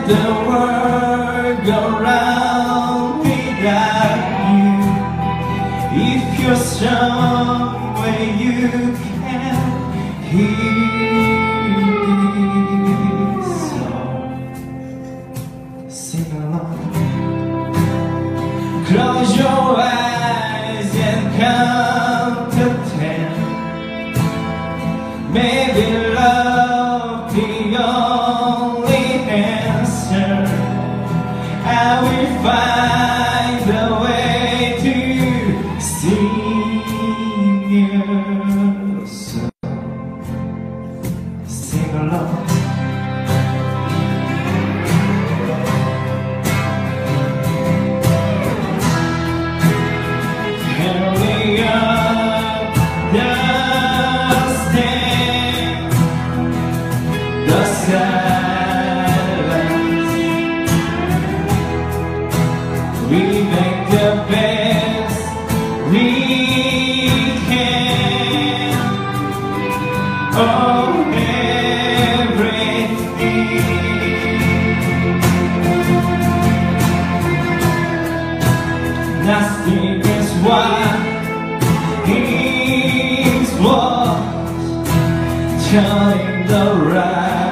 the world go round without you. If you're somewhere you can hear this song, sing along. Close your eyes and count to 10. Maybe love the only answer. I will find a way to sing your song. Sing along. Carry on the stand, the silence. We make the best we can of everything. Nothing is what is what, turning the right.